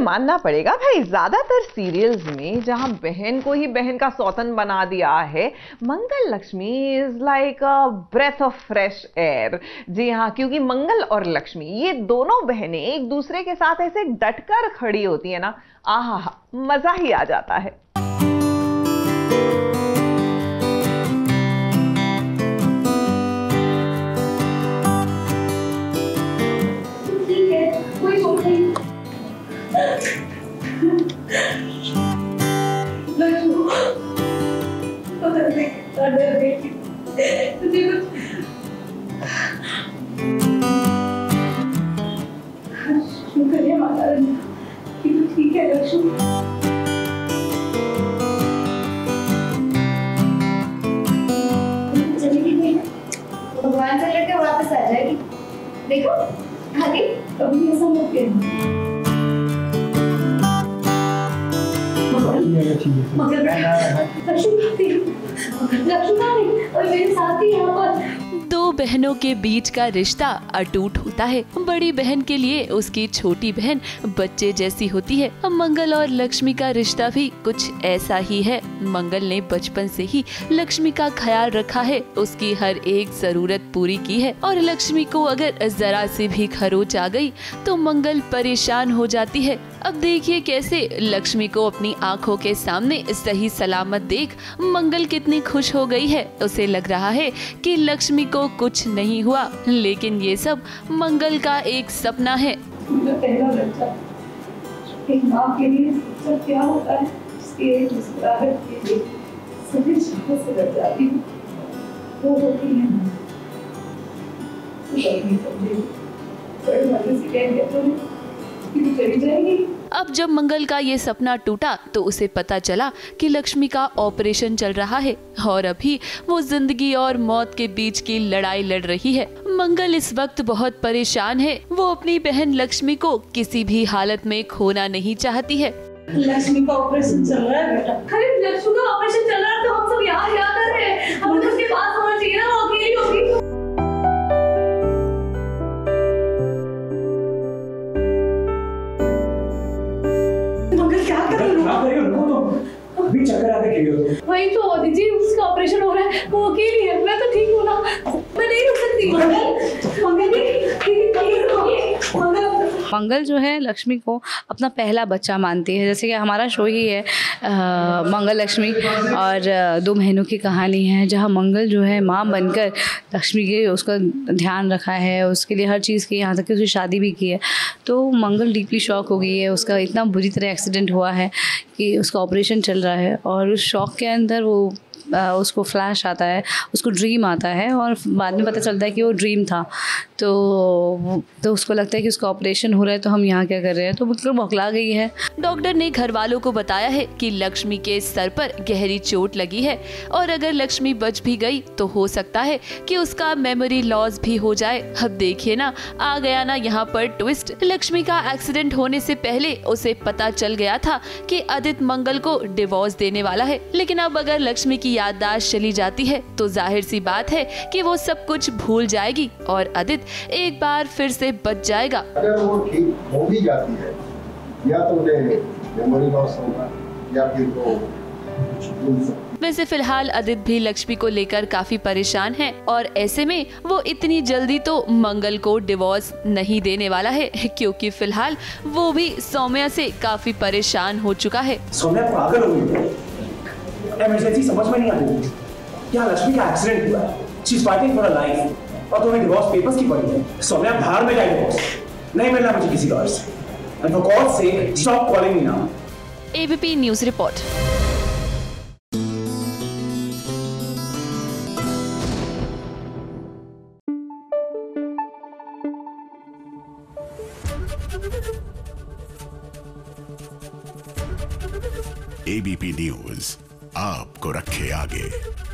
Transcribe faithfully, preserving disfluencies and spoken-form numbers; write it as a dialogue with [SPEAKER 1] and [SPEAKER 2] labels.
[SPEAKER 1] मानना पड़ेगा भाई, ज्यादातर सीरियल्स में जहां बहन को ही बहन का सौतन बना दिया है, Mangal Lakshmi is like a breath of fresh air. जी हाँ, क्योंकि मंगल और लक्ष्मी ये दोनों बहनें एक दूसरे के साथ ऐसे डटकर खड़ी होती है ना, आहा मजा ही आ जाता है।
[SPEAKER 2] तुझे कुछ शुक्र है माता रानी कि तू ठीक है लक्ष्मी। चलेगी नहीं, भगवान से लड़के वापस आ जाएगी। देखो आगे कभी ऐसा मत करना। मगर लक्ष्मी लक्ष्मी और मेरे साथ ही यहाँ पर।
[SPEAKER 3] दो बहनों के बीच का रिश्ता अटूट होता है। बड़ी बहन के लिए उसकी छोटी बहन बच्चे जैसी होती है। मंगल और लक्ष्मी का रिश्ता भी कुछ ऐसा ही है। मंगल ने बचपन से ही लक्ष्मी का ख्याल रखा है, उसकी हर एक जरूरत पूरी की है और लक्ष्मी को अगर जरा सी भी खरोच आ गई तो मंगल परेशान हो जाती है। अब देखिए कैसे लक्ष्मी को अपनी आंखों के सामने सही सलामत देख मंगल कितनी खुश हो गई है। उसे लग रहा है कि लक्ष्मी को कुछ नहीं हुआ, लेकिन ये सब मंगल का एक सपना है।
[SPEAKER 2] पहला बच्चा एक माँ के लिए सब क्या होता है, इसकी एक मुस्कुराहट के लिए सभी चीजों से लग जाती हूँ। वो होती है बड़े मजे से कहेंगे तो चली जाएगी।
[SPEAKER 3] अब जब मंगल का ये सपना टूटा तो उसे पता चला कि लक्ष्मी का ऑपरेशन चल रहा है और अभी वो जिंदगी और मौत के बीच की लड़ाई लड़ रही है। मंगल इस वक्त बहुत परेशान है। वो अपनी बहन लक्ष्मी को किसी भी हालत में खोना नहीं चाहती है।
[SPEAKER 2] लक्ष्मी का ऑपरेशन चल रहा है बेटा। अरे लक्ष्मी का ऑपरेशन चल रहा है तो हम सब यहाँ क्या कर रहे हैं? हमें तो उसके पास होना चाहिए ना, वो अकेली होगी।
[SPEAKER 4] अभी चक्कर आते क्लियर हो।
[SPEAKER 2] वही तो दीदी, उसका ऑपरेशन हो रहा है, वो अकेली है, मैं तो ठीक हूँ ना, मैं नहीं रुक सकती।
[SPEAKER 5] मंगल जो है लक्ष्मी को अपना पहला बच्चा मानती है। जैसे कि हमारा शो ही है आ, मंगल लक्ष्मी, और दो बहनों की कहानी है जहाँ मंगल जो है माँ बनकर लक्ष्मी के उसका ध्यान रखा है, उसके लिए हर चीज़ की, यहाँ तक कि उसकी शादी भी की है। तो मंगल डीपली शॉक हो गई है। उसका इतना बुरी तरह एक्सीडेंट हुआ है कि उसका ऑपरेशन चल रहा है और उस शॉक के अंदर वो आ, उसको फ्लैश आता है, उसको ड्रीम आता है और बाद में पता चलता है कि वो ड्रीम था। तो तो उसको लगता है कि उसका ऑपरेशन हो रहा है तो हम यहाँ क्या कर रहे हैं, तो बिल्कुल बौखला गई है।
[SPEAKER 3] डॉक्टर ने घर वालों को बताया है कि लक्ष्मी के सर पर गहरी चोट लगी है और अगर लक्ष्मी बच भी गई तो हो सकता है कि उसका मेमोरी लॉस भी हो जाए। अब देखिए ना, आ गया ना यहाँ पर ट्विस्ट। लक्ष्मी का एक्सीडेंट होने से पहले उसे पता चल गया था कि आदित्य मंगल को डिवोर्स देने वाला है, लेकिन अब अगर लक्ष्मी की याददाश्त चली जाती है तो जाहिर सी बात है कि वो सब कुछ भूल जाएगी और आदित्य एक बार फिर से बच जाएगा।
[SPEAKER 6] अगर वो ठीक हो भी जाती है या तो उन्हें मेमोरी लॉस होगा या फिर वो भूल सकती।
[SPEAKER 3] वैसे फिलहाल आदित्य भी लक्ष्मी को लेकर काफी परेशान है और ऐसे में वो इतनी जल्दी तो मंगल को डिवोर्स नहीं देने वाला है, क्योंकि फिलहाल वो भी सौम्या से काफी परेशान हो चुका है।
[SPEAKER 4] सौम्या पागल हो गई है, इमरजेंसी समझ में नहीं आती। क्या लक्ष्मी का एक्सीडेंट हुआ है, she is fighting for a life और तुम्हें डिवोर्स पेपर्स की पड़ी है। सौम्या बाहर में जाए, डिवोर्स नहीं मिलना मुझे किसी और से। And for God sake stop calling me now.
[SPEAKER 3] ABP news report.
[SPEAKER 7] ABP news आपको रखे आगे।